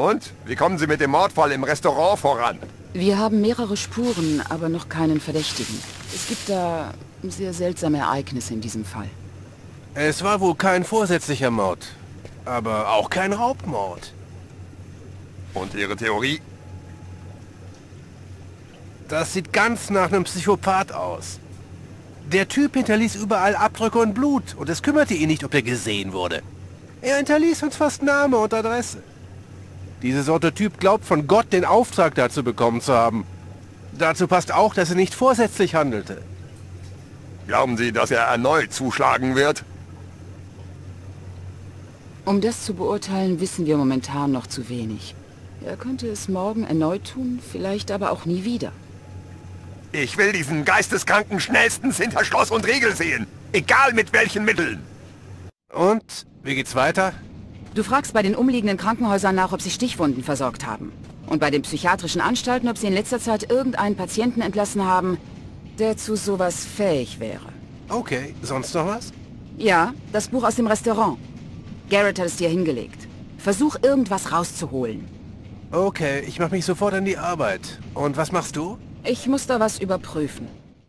Und? Wie kommen Sie mit dem Mordfall im Restaurant voran? Wir haben mehrere Spuren, aber noch keinen Verdächtigen. Es gibt da sehr seltsame Ereignisse in diesem Fall. Es war wohl kein vorsätzlicher Mord, aber auch kein Raubmord. Und Ihre Theorie? Das sieht ganz nach einem Psychopath aus. Der Typ hinterließ überall Abdrücke und Blut und es kümmerte ihn nicht, ob er gesehen wurde. Er hinterließ uns fast Name und Adresse. Diese Sorte Typ glaubt von Gott den Auftrag dazu bekommen zu haben. Dazu passt auch, dass er nicht vorsätzlich handelte. Glauben Sie, dass er erneut zuschlagen wird? Um das zu beurteilen, wissen wir momentan noch zu wenig. Er könnte es morgen erneut tun, vielleicht aber auch nie wieder. Ich will diesen Geisteskranken schnellstens hinter Schloss und Riegel sehen. Egal mit welchen Mitteln. Und? Wie geht's weiter? Du fragst bei den umliegenden Krankenhäusern nach, ob sie Stichwunden versorgt haben. Und bei den psychiatrischen Anstalten, ob sie in letzter Zeit irgendeinen Patienten entlassen haben, der zu sowas fähig wäre. Okay, sonst noch was? Ja, das Buch aus dem Restaurant. Garrett hat es dir hingelegt. Versuch irgendwas rauszuholen. Okay, ich mache mich sofort an die Arbeit. Und was machst du? Ich muss da was überprüfen.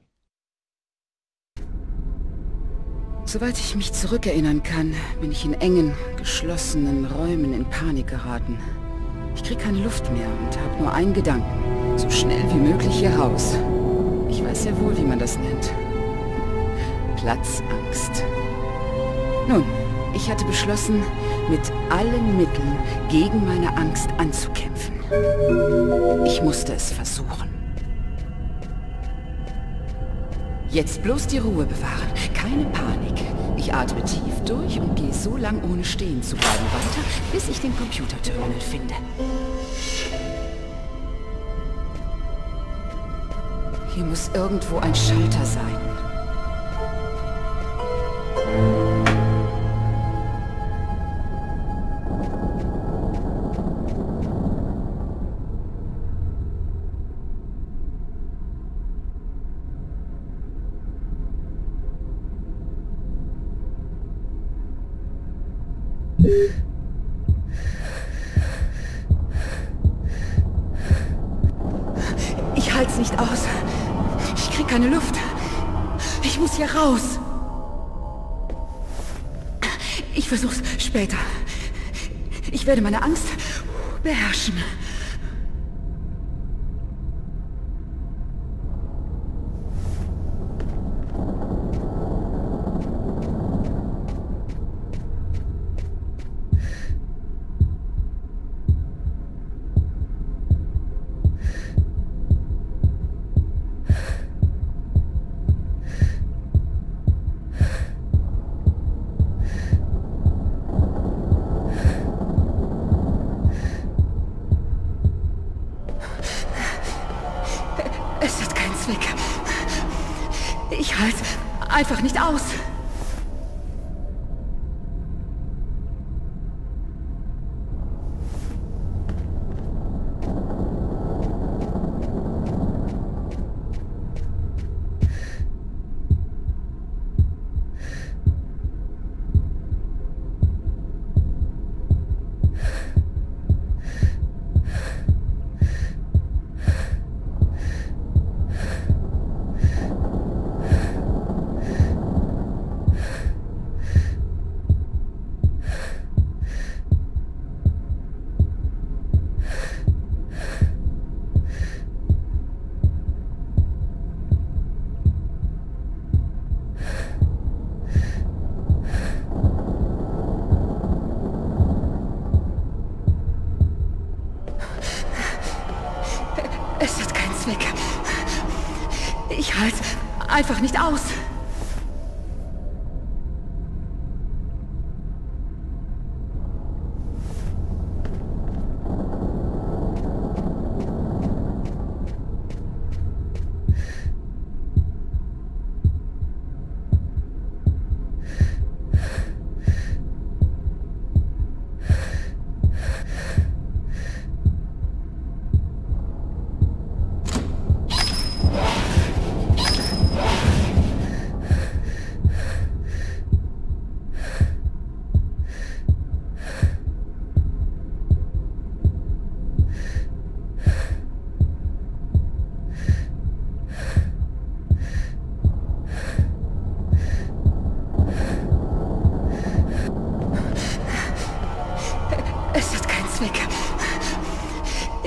Soweit ich mich zurückerinnern kann, bin ich in engen, geschlossenen Räumen in Panik geraten. Ich krieg keine Luft mehr und habe nur einen Gedanken. So schnell wie möglich hier raus. Ich weiß ja wohl, wie man das nennt. Platzangst. Nun, ich hatte beschlossen, mit allen Mitteln gegen meine Angst anzukämpfen. Ich musste es versuchen. Jetzt bloß die Ruhe bewahren, keine Panik. Ich atme tief durch und gehe so lang ohne stehen zu bleiben weiter, bis ich den Computerterminal finde. Hier muss irgendwo ein Schalter sein. Ich halt's nicht aus. Ich krieg keine Luft. Ich muss hier raus. Ich versuch's später. Ich werde meine Angst beherrschen. Es hat keinen Zweck. Ich halte einfach nicht aus. Es hat keinen Zweck. Ich halte einfach nicht aus.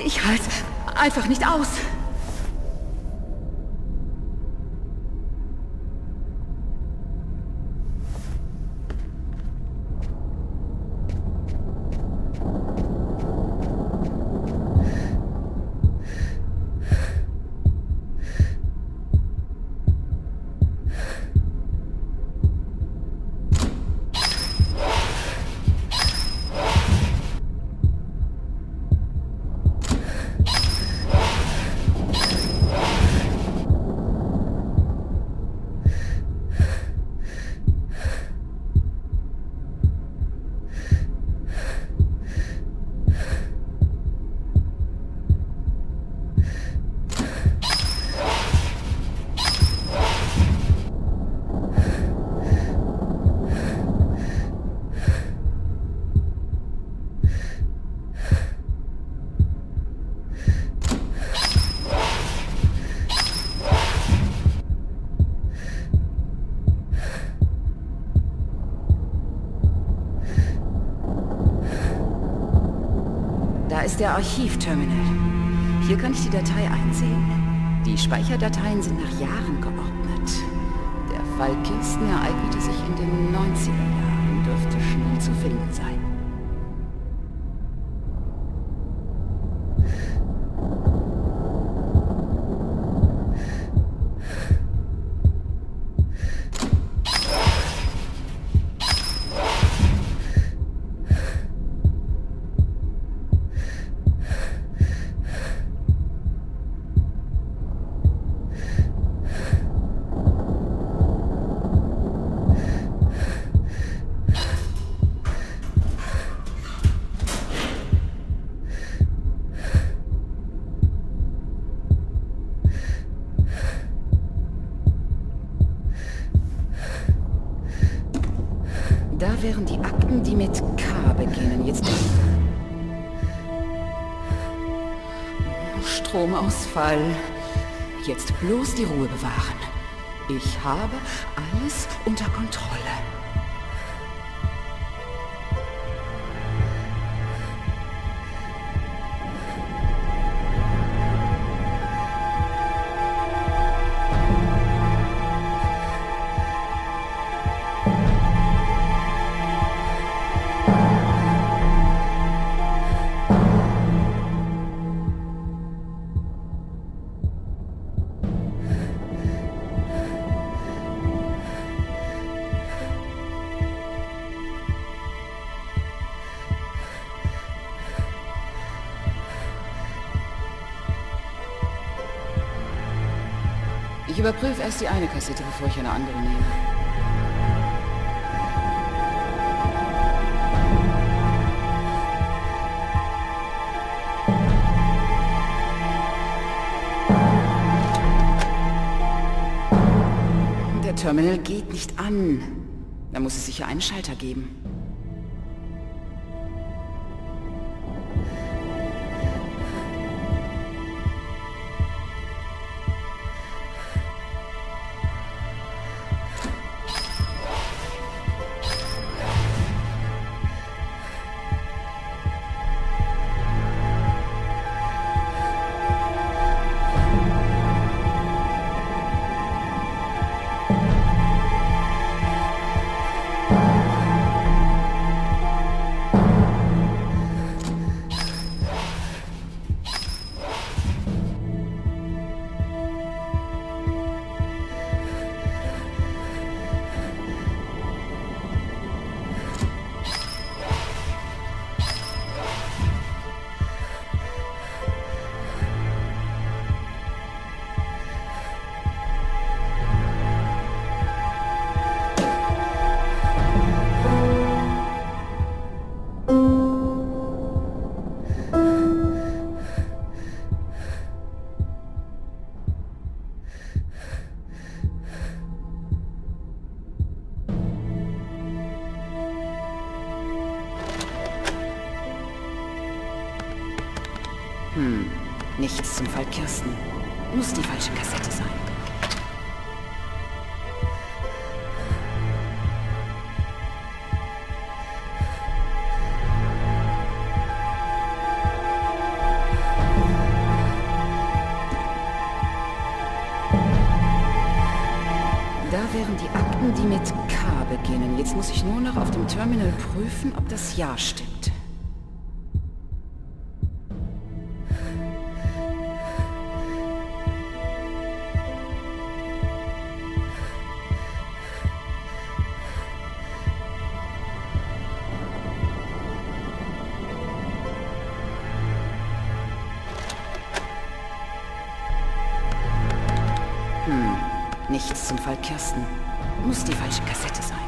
Ich halte einfach nicht aus. Da ist der Archivterminal. Hier kann ich die Datei einsehen. Die Speicherdateien sind nach Jahren geordnet. Der Fall Kirsten ereignete sich in den 90er Jahren, dürfte schnell zu finden sein. Da wären die Akten, die mit K beginnen. Jetzt... Stromausfall. Jetzt bloß die Ruhe bewahren. Ich habe alles unter Kontrolle. Ich überprüfe erst die eine Kassette, bevor ich eine andere nehme. Der Terminal geht nicht an. Da muss es sicher einen Schalter geben. Nichts zum Fall Kirsten. Muss die falsche Kassette sein. Akten, die mit K beginnen. Jetzt muss ich nur noch auf dem Terminal prüfen, ob das Ja stimmt. Nichts zum Fall Kirsten. Muss die falsche Kassette sein.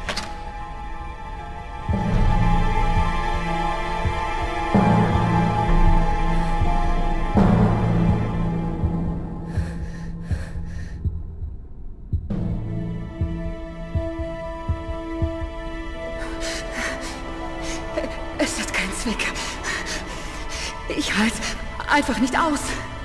Es hat keinen Zweck. Ich halte einfach nicht aus.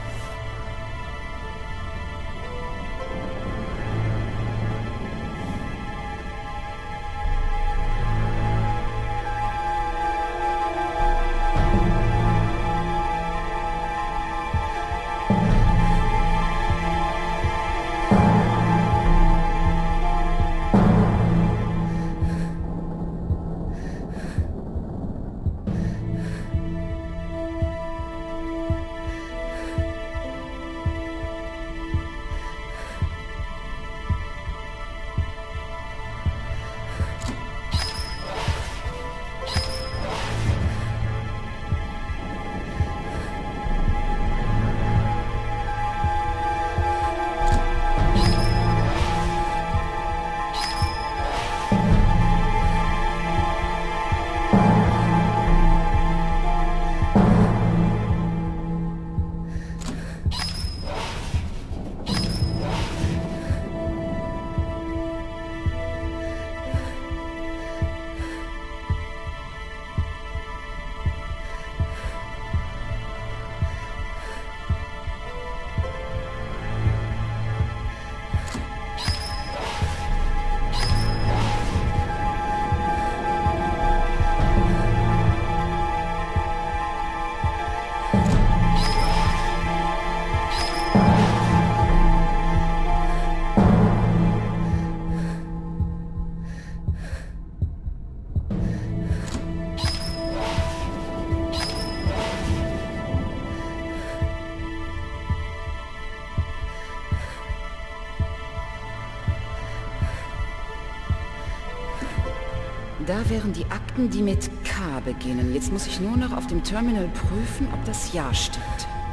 Da wären die Akten, die mit K beginnen. Jetzt muss ich nur noch auf dem Terminal prüfen, ob das Ja stimmt.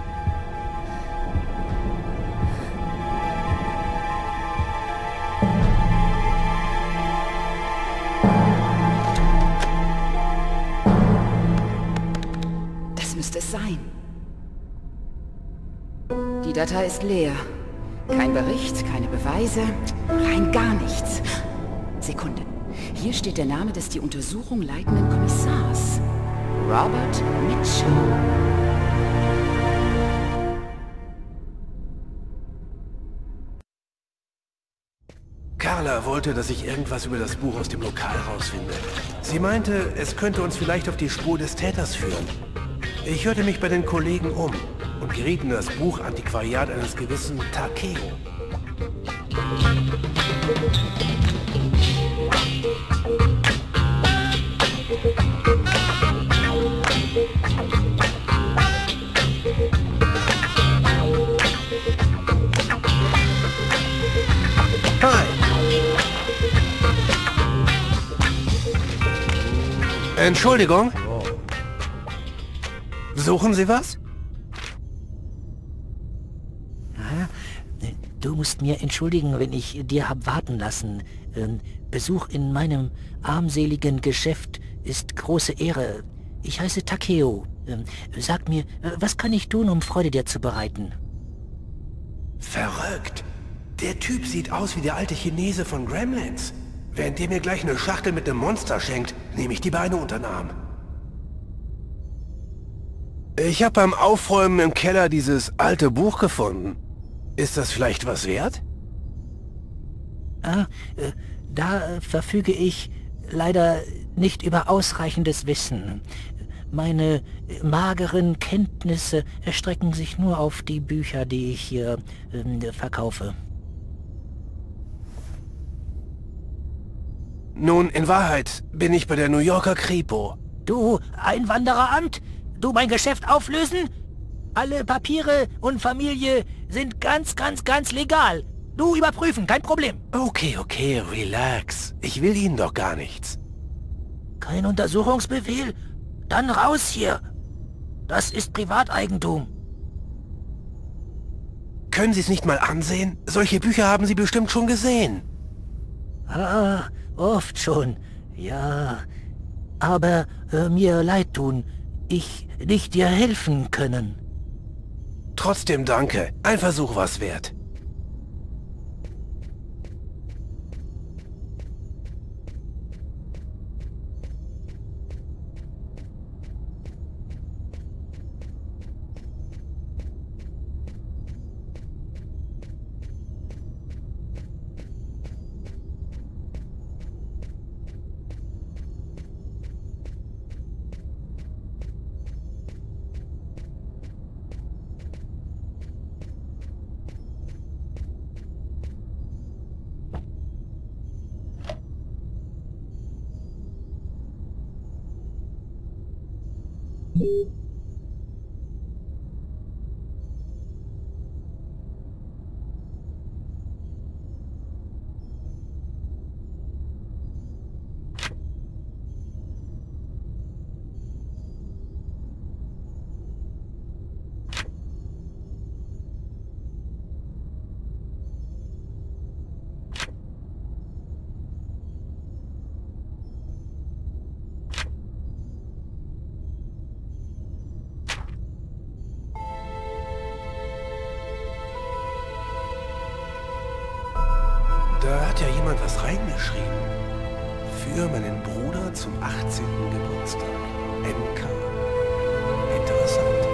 Das müsste es sein. Die Datei ist leer. Kein Bericht, keine Beweise, rein gar nichts. Sekunde. Hier steht der Name des die Untersuchung leitenden Kommissars. Robert Mitchell. Carla wollte, dass ich irgendwas über das Buch aus dem Lokal rausfinde. Sie meinte, es könnte uns vielleicht auf die Spur des Täters führen. Ich hörte mich bei den Kollegen um und geriet in das Buch Antiquariat eines gewissen Takeo. Hi. Entschuldigung. Suchen Sie was? Du musst mir entschuldigen, wenn ich dir hab warten lassen. Besuch in meinem armseligen Geschäft ist große Ehre. Ich heiße Takeo. Sag mir, was kann ich tun, um Freude dir zu bereiten? Verrückt. Der Typ sieht aus wie der alte Chinese von Gremlins. Während der mir gleich eine Schachtel mit einem Monster schenkt, nehme ich die Beine unter den Arm. Ich habe beim Aufräumen im Keller dieses alte Buch gefunden. Ist das vielleicht was wert? Da verfüge ich leider nicht über ausreichendes Wissen. Meine mageren Kenntnisse erstrecken sich nur auf die Bücher, die ich hier verkaufe. Nun, in Wahrheit bin ich bei der New Yorker Kripo. Du Einwandereramt? Du mein Geschäft auflösen? Alle Papiere und Familie sind ganz legal. Du überprüfen, kein Problem. Okay, relax. Ich will Ihnen doch gar nichts. Kein Untersuchungsbefehl? Dann raus hier. Das ist Privateigentum. Können Sie es nicht mal ansehen? Solche Bücher haben Sie bestimmt schon gesehen. Ah, oft schon. Ja. Aber mir leid tun. Ich nicht dir helfen können. Trotzdem danke. Ein Versuch war's wert. Da hat ja jemand was reingeschrieben. Für meinen Bruder zum 18. Geburtstag. MK. Interessant.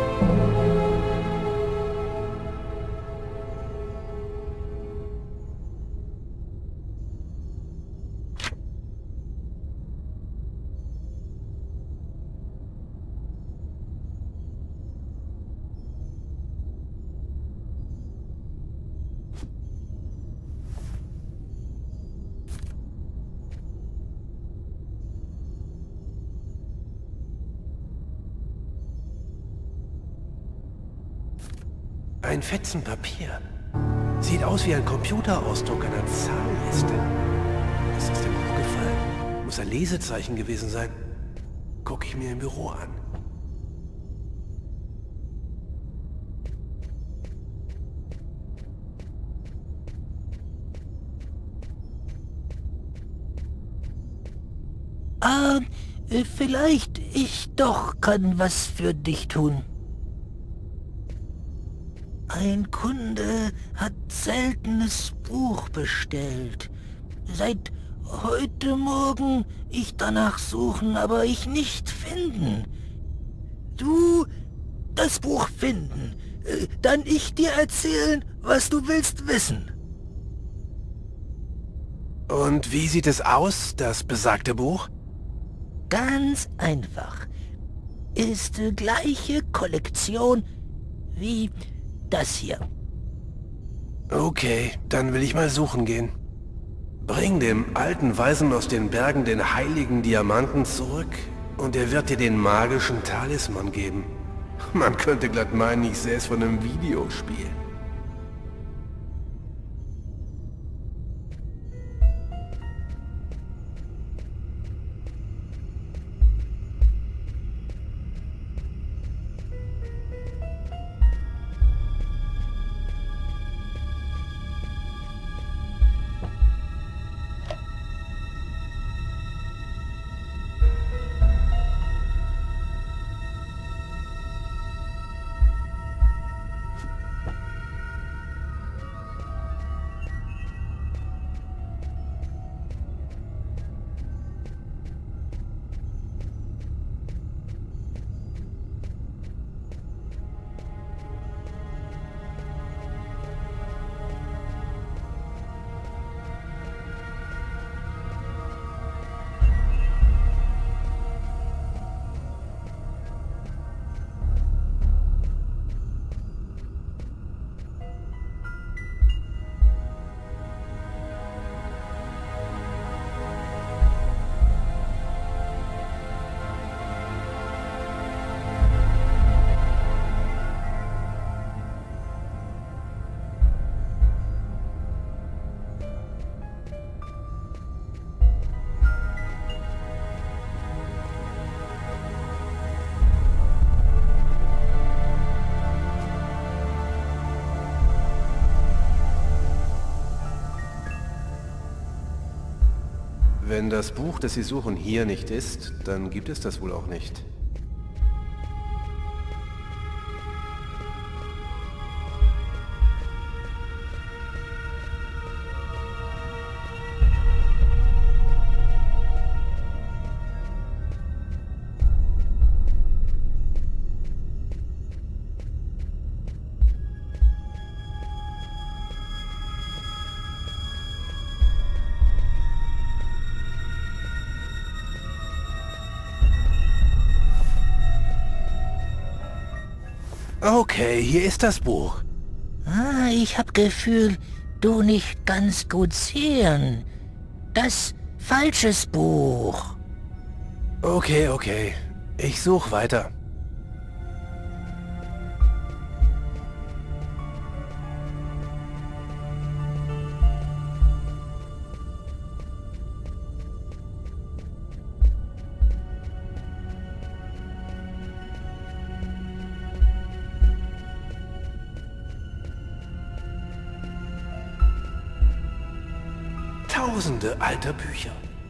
Ein Fetzen Papier. Sieht aus wie ein Computerausdruck einer Zahlliste. Was ist aus dem Buch gefallen? Muss ein Lesezeichen gewesen sein. Gucke ich mir im Büro an. Vielleicht ich doch kann was für dich tun. Ein Kunde hat seltenes Buch bestellt. Seit heute Morgen ich danach suchen, aber ich nicht finden. Du das Buch finden, dann ich dir erzählen, was du willst wissen. Und wie sieht es aus, das besagte Buch? Ganz einfach. Ist gleiche Kollektion wie das hier. Okay, dann will ich mal suchen gehen. Bring dem alten Weisen aus den Bergen den heiligen Diamanten zurück und er wird dir den magischen Talisman geben. Man könnte glatt meinen, ich sähe es von einem Videospiel. Wenn das Buch, das Sie suchen, hier nicht ist, dann gibt es das wohl auch nicht. Okay, hier ist das Buch. Ah, ich hab Gefühl, du nicht ganz gut sehen. Das falsches Buch. Okay. Ich suche weiter. Tausende alter Bücher.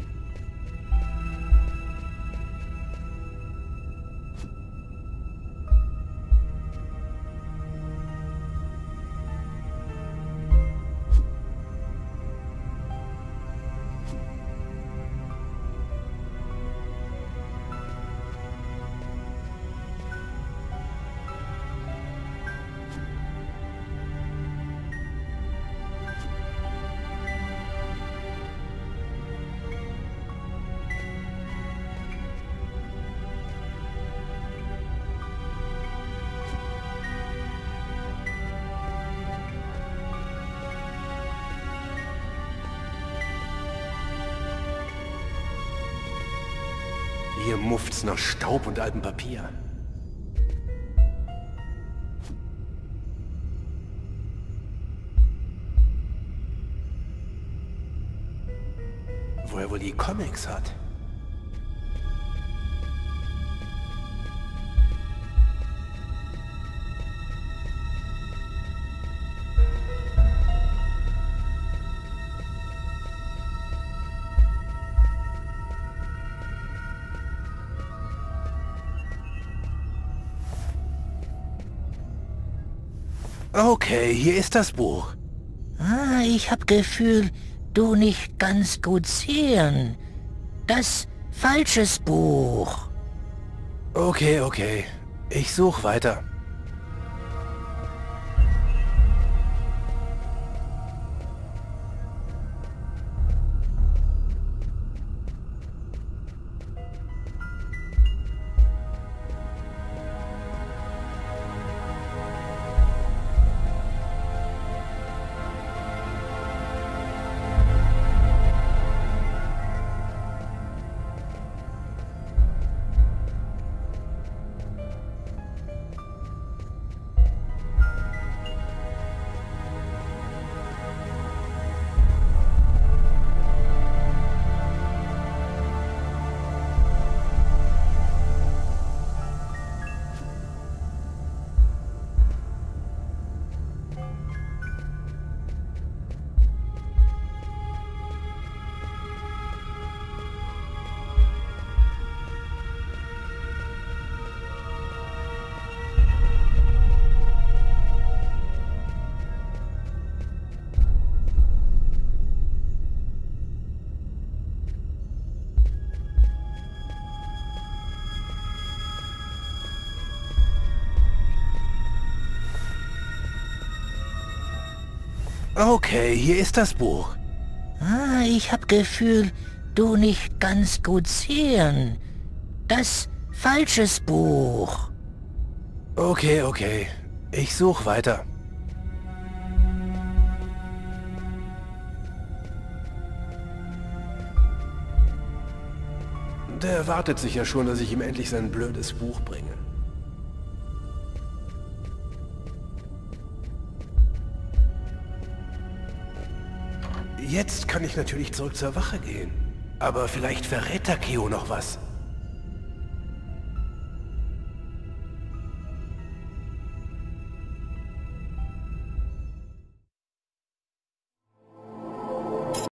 Hier mufft's nach Staub und altem Papier. Wo er wohl die Comics hat. Okay, hier ist das Buch. Ah, ich hab Gefühl, du nicht ganz gut sehen. Das falsches Buch. Okay. Ich suche weiter. Okay, hier ist das Buch. Ah, ich hab Gefühl, du nicht ganz gut sehen. Das falsches Buch. Okay. Ich suche weiter. Der erwartet sich ja schon, dass ich ihm endlich sein blödes Buch bringe. Jetzt kann ich natürlich zurück zur Wache gehen. Aber vielleicht verrät Takeo noch was.